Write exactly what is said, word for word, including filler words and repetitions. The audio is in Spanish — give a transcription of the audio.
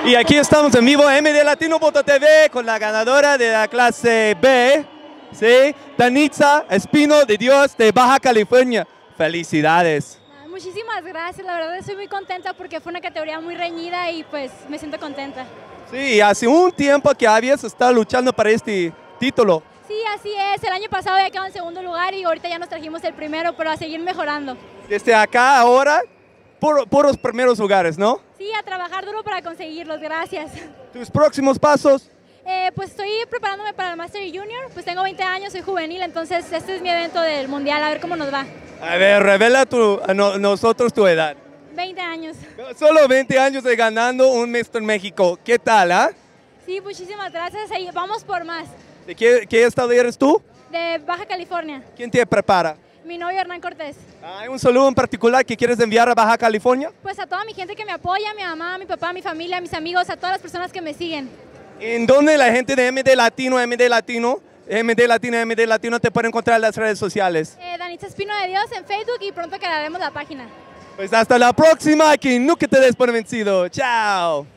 Y aquí estamos en vivo M D Latino punto T V con la ganadora de la clase B, ¿sí? Danitza Espino de Dios de Baja California. Felicidades. Muchísimas gracias, la verdad estoy muy contenta porque fue una categoría muy reñida y pues me siento contenta. Sí, hace un tiempo que habías estado luchando para este título. Sí, así es, el año pasado había quedado en segundo lugar y ahorita ya nos trajimos el primero, pero a seguir mejorando. Desde acá ahora, por, por los primeros lugares, ¿no? Sí, a trabajar duro para conseguirlos, gracias. ¿Tus próximos pasos? Eh, pues estoy preparándome para el Master Junior, pues tengo veinte años, soy juvenil, entonces este es mi evento del mundial, a ver cómo nos va. A ver, revela tu, a no, nosotros tu edad. veinte años. Solo veinte años de ganando un Mister México. ¿Qué tal, ah? Sí, muchísimas gracias. Ahí vamos por más. ¿De qué, qué estado eres tú? De Baja California. ¿Quién te prepara? Mi novio Hernán Cortés. ¿Hay un saludo en particular que quieres enviar a Baja California? Pues a toda mi gente que me apoya, mi mamá, mi papá, mi familia, mis amigos, a todas las personas que me siguen. ¿En dónde la gente de M D Latino, M D Latino, M D Latino, M D Latino te puede encontrar en las redes sociales? Eh, Danitza Espino de Dios en Facebook y pronto crearemos la página. Pues hasta la próxima, que nunca te des por vencido. Chao.